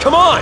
Come on!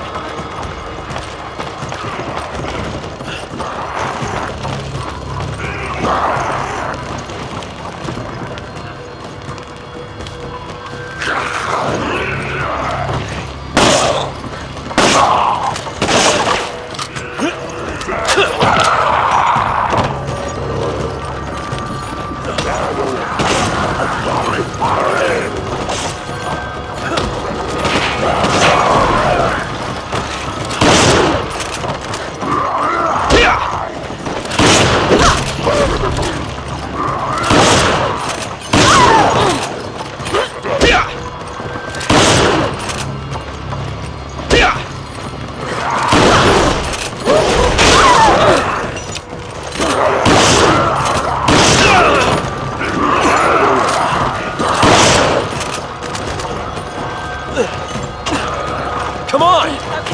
Come on!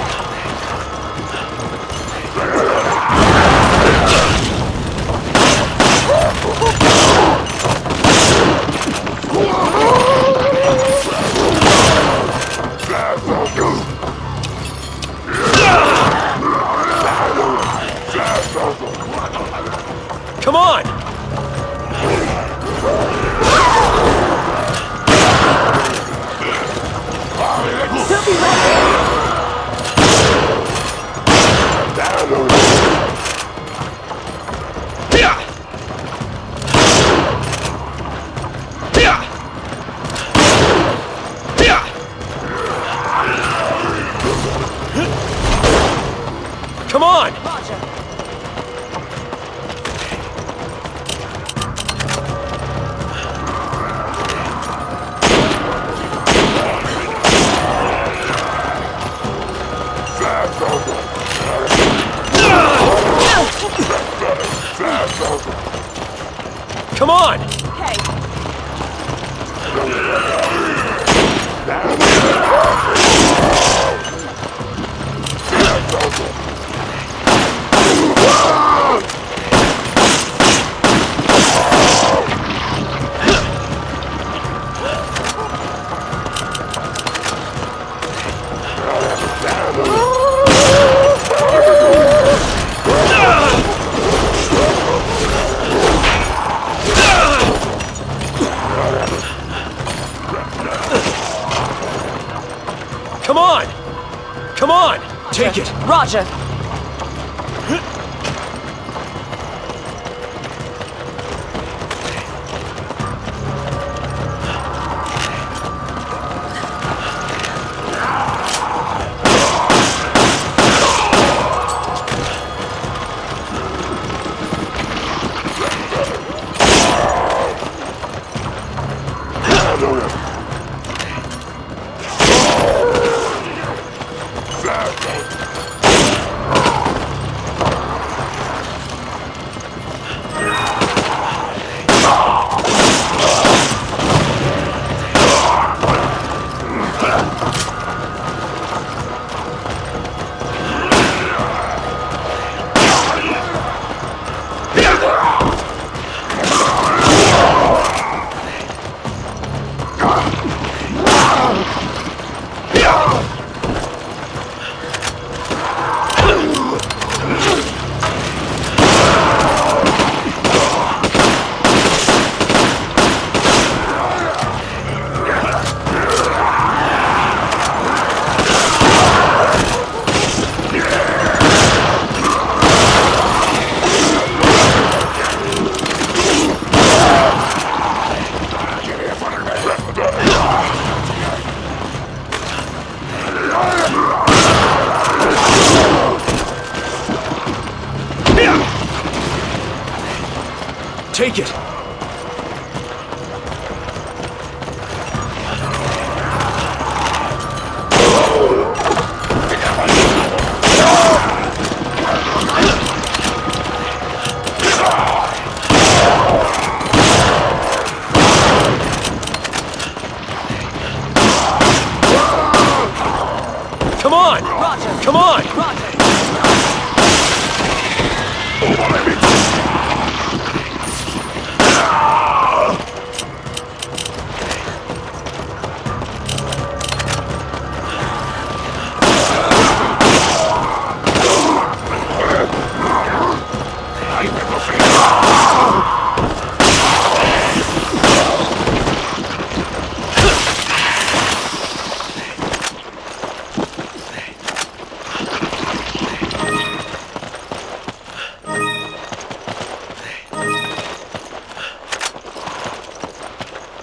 Come on! He'll be right there. Come on! Roger. Come on! Okay. Come on! Come on! Take it! Roger. Take it! Come on! Roger. Come on! Roger.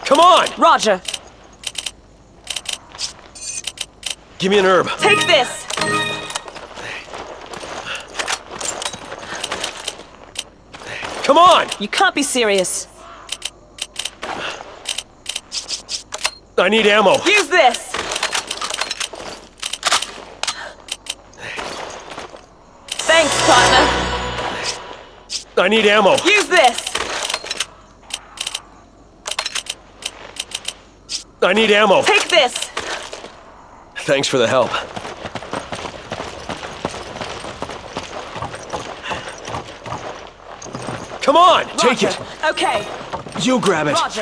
Come on! Roger. Give me an herb. Take this. Come on! You can't be serious. I need ammo. Use this. Thanks, partner. I need ammo. Use this. I need ammo. Take this. Thanks for the help. Come on! Take Roger. it! Okay. You grab it! Roger.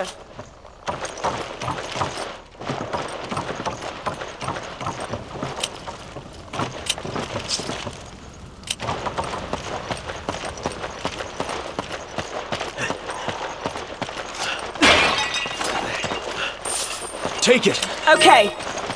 Take it! Okay.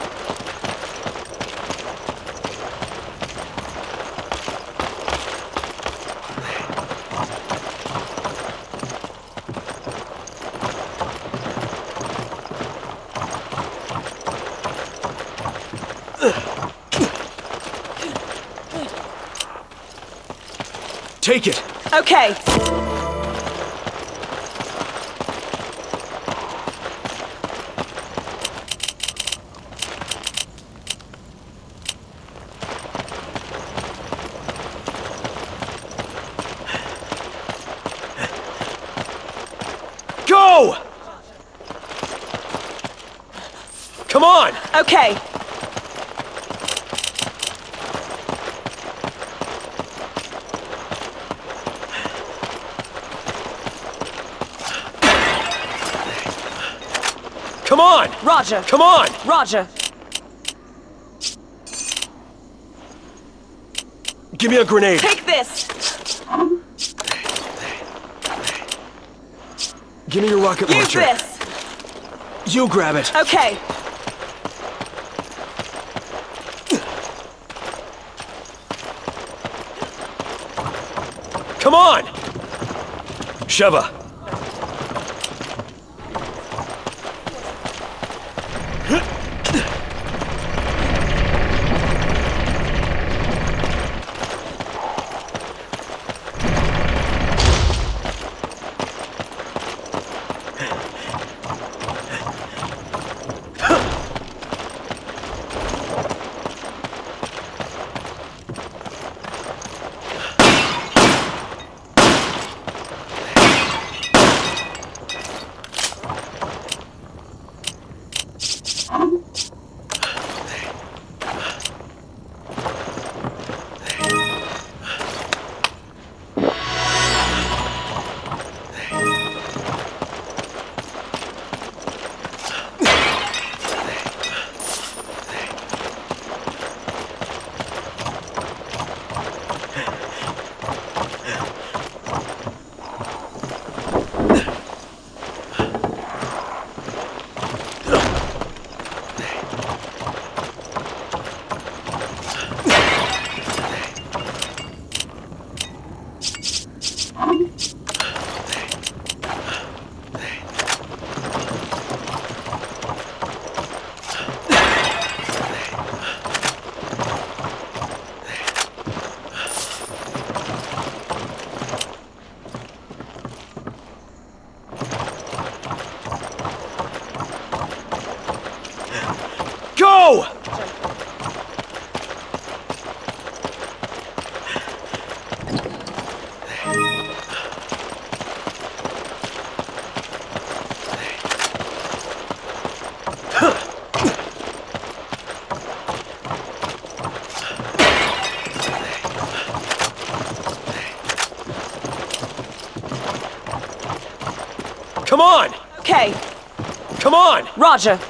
Take it! Okay. Go! Come on! Okay. Come on! Roger. Come on! Roger. Give me a grenade. Take this. Give me your rocket Use launcher. this. You grab it. Okay. Come on! Sheva. Go! Come on! Okay. Come on! Roger.